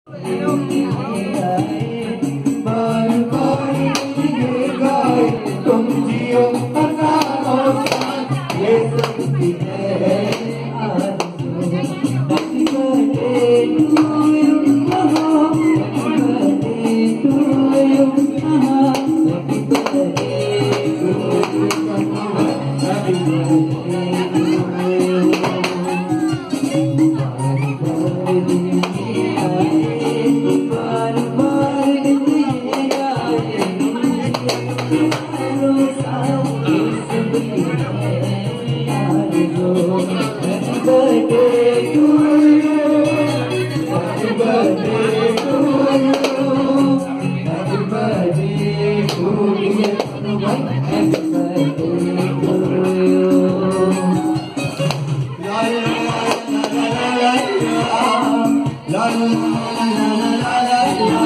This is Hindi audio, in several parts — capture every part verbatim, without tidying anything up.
बार बार ये गाए तुम जियो हजारों साल, ये सबकी है आरज़ू। Happy birthday to you, happy birthday to you, happy birthday to you, happy birthday to you। बार बार ये गाए हजारों साल, ये सबकी है आरज़ू। Happy birthday to you, happy birthday to you, happy birthday to you, happy birthday to you। La la la la la la la la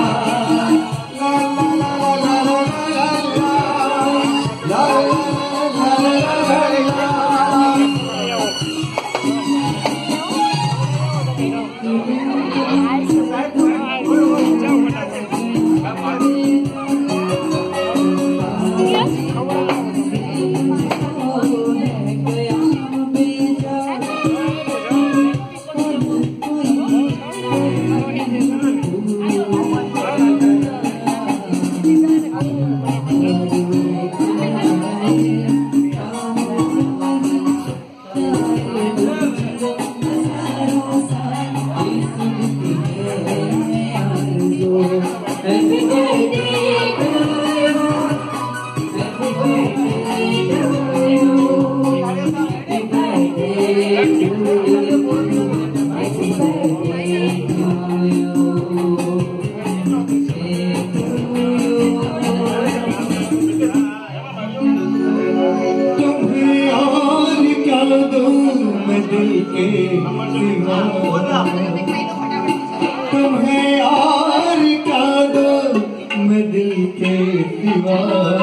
तुम्हें और क्या दो मैं दिल के सिवा,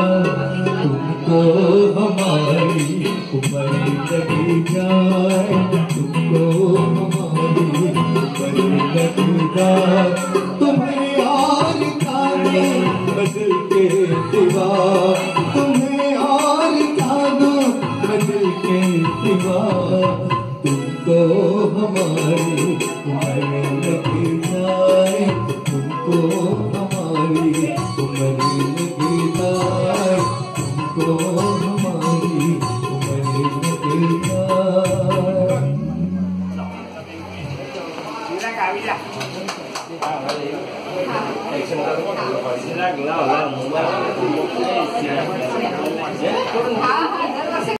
तुमको हमारी उम्र लगी जाए, तुमको हमारी उम्र लगी जाए। तुम्हें और क्या दो मैं दिल के सिवा, तुम्हें और क्या दो मैं दिल के सिवा, तुमको हमारी उम्र लगी जाए, तुमको हमारी उम्र लगी जाए, तुमको हमारी उम्र लगी जाए। Hả?